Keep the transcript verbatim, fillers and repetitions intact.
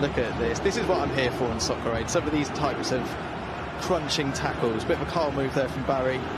Look at this. This is what I'm here for in Soccer Aid. Some of these types of crunching tackles. Bit of a Carl move there from Barry.